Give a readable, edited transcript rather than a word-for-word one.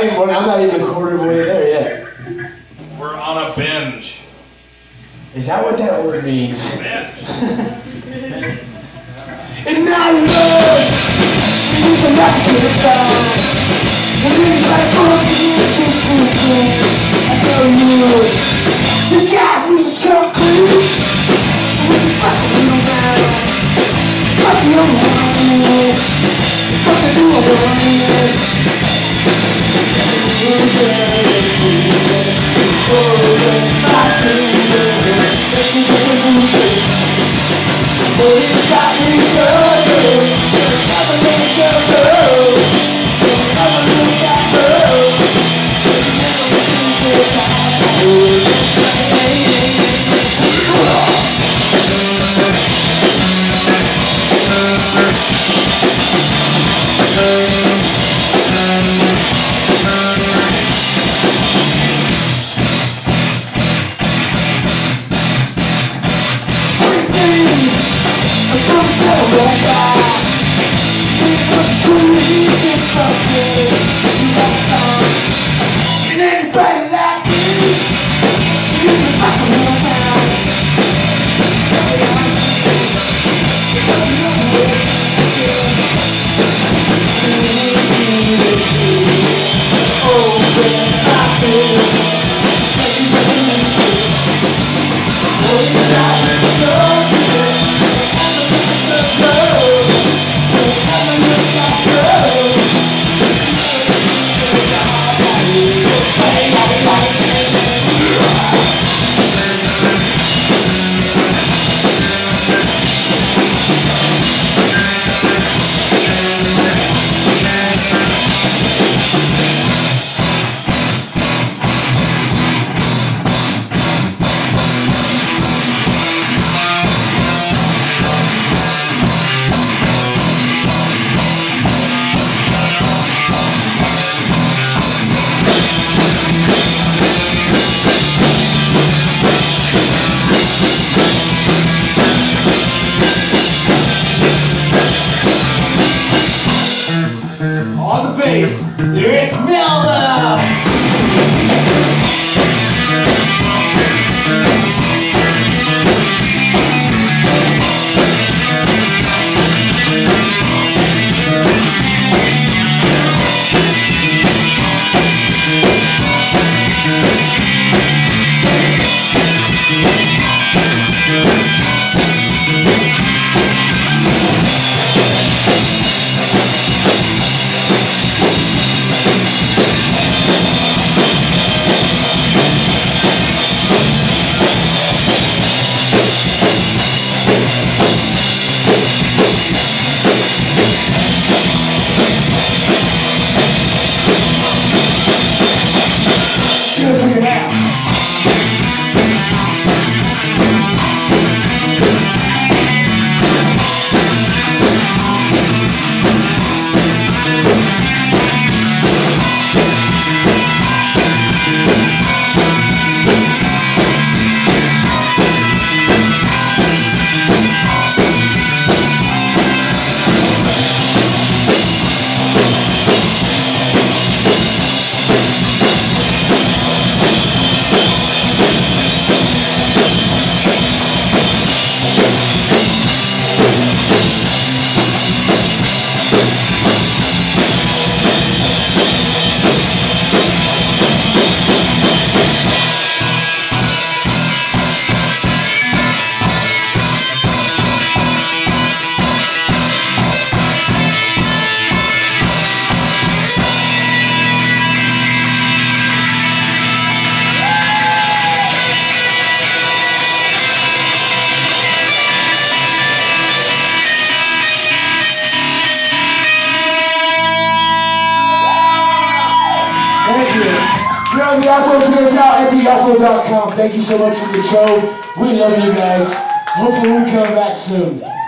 I'm not even a quarter of the way there yet. We're on a binge. Is that what that word means? Binge. And now you know, it is a massacre down. And then it's like, oh, you shit too soon. I know you. This guy who's just come clean. And we can fucking you down. Fuck you around. Fucking you around. On the bass, Rick Melville! The Afro Tours out at theafro.com. Thank you so much for the show. We love you guys. Hopefully we come back soon.